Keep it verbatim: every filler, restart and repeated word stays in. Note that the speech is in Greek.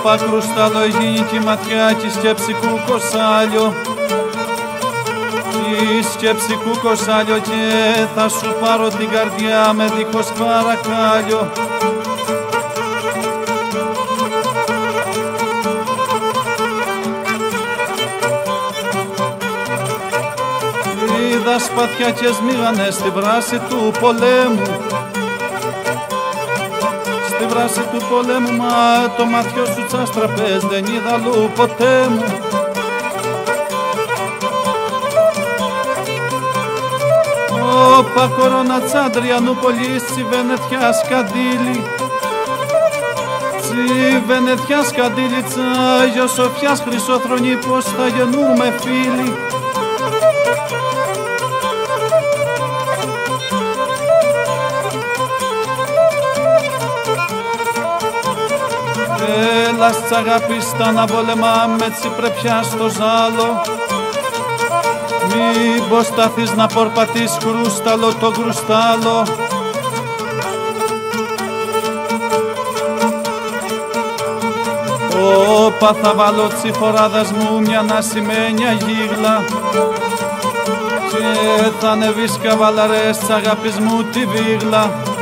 Όπα κρουστάλο γίνει και η ματιά και η σκέψη κουκοσάλιο, η σκέψη κουκοσάλιο, και θα σου πάρω την καρδιά με δίχως παρακάλιο. Είδα σπαθιά και σμίγανε στη βράση του πολέμου, στη βράση του πολέμου, μα το ματιό σου τσάστραπες δεν είδα αλλού ποτέ μου. Όπα κορώνα Τσαντριανούπολης, Τσιβενετιά Σκαντήλη, Τσιβενετιά Σκαντήλη, Τσάγιο Σοφιάς Χρυσόθρονη, πως θα γεννούμε φίλοι. Έλα σ' αγαπίστα να βολεμάμε τσιπρεπιά στο ζάλο, μήπως σταθείς να πορπατείς κρούσταλο το κρουστάλο. Όπα θα βάλω τσιφοράδας μου μια νασημένια γίγλα, και θα ανεβείς καβαλαρές της αγάπης μου τη βίγλα.